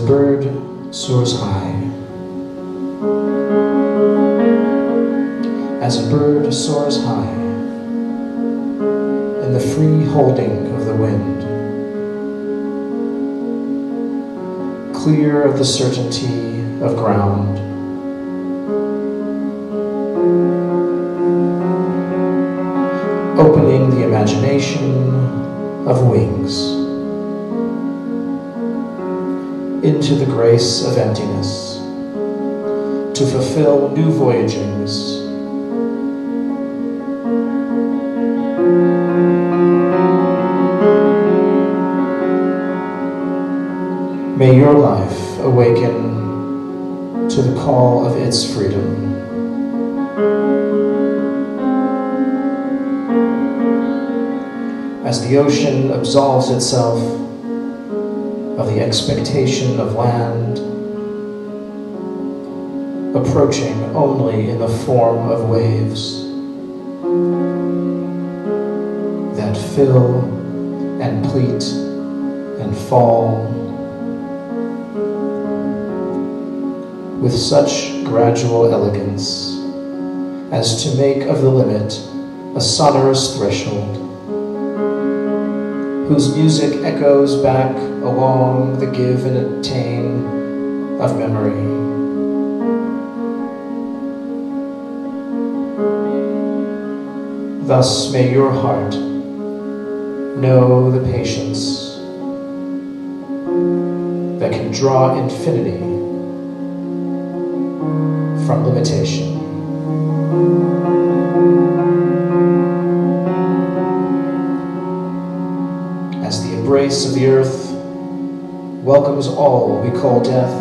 a bird soars high, as a bird soars high, in the free holding of the wind, clear of the certainty of ground, opening the imagination of wings into the grace of emptiness, to fulfill new voyagings, may your life awaken to the call of its freedom. As the ocean absolves itself of the expectation of land, approaching only in the form of waves that fill and pleat and fall with such gradual elegance as to make of the limit a sonorous threshold, whose music echoes back along the give and attain of memory. Thus may your heart know the patience that can draw infinity from limitation. As the embrace of the earth welcomes all we call death,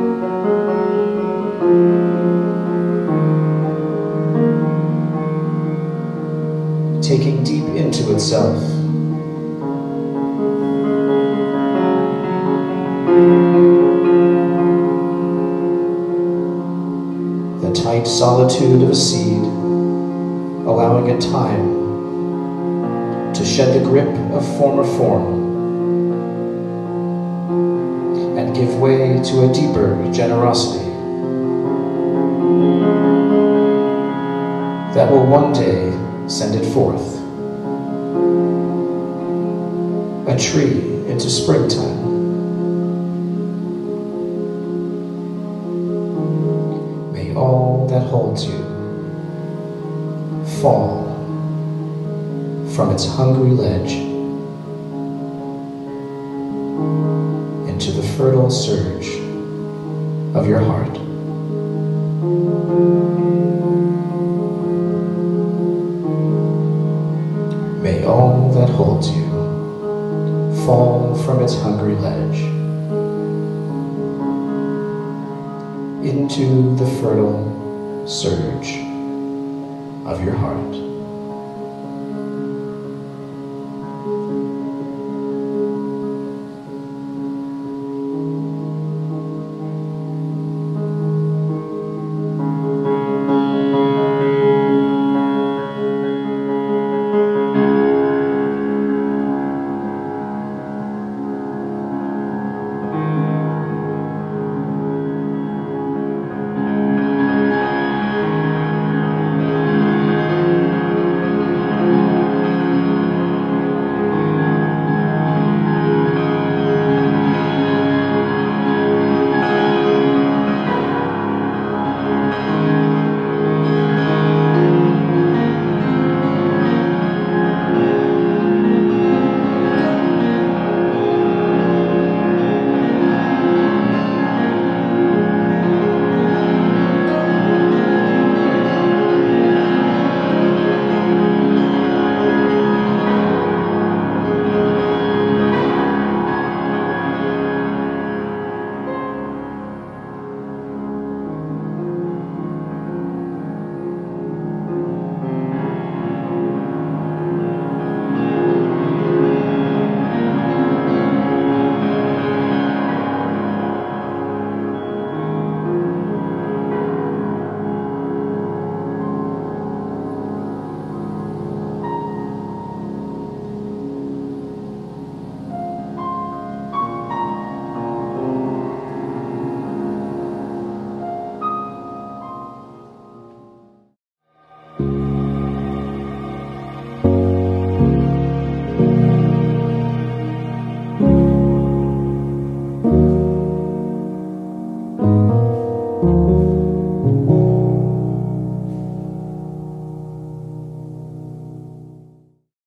taking deep into itself the tight solitude of a seed, allowing it time to shed the grip of former form and give way to a deeper generosity that will one day send it forth, a tree into springtime. May all that holds you fall from its hungry ledge into the fertile surge of your heart. May all that holds you fall from its hungry ledge into the fertile surge of your heart.